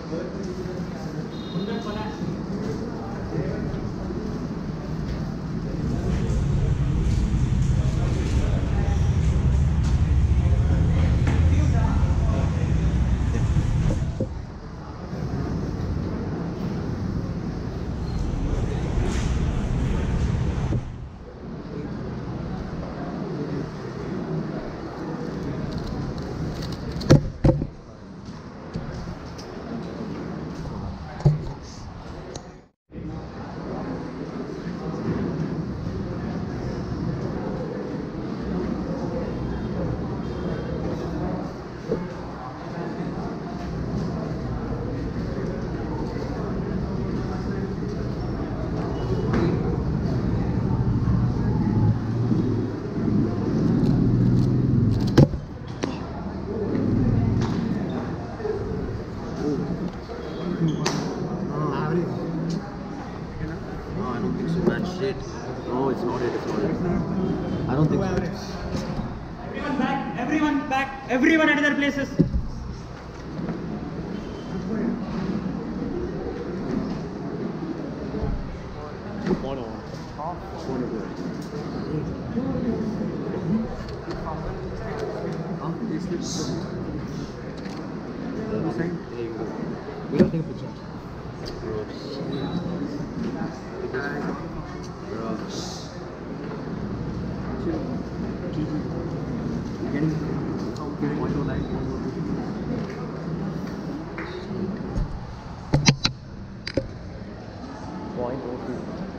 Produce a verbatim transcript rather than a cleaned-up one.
Shit. No, it's not it. It's not it. I don't think so. Everyone back. Everyone back. Everyone at their places. One on. One of them. We don't take a picture. Getting one to nine, one to two. Point oh two.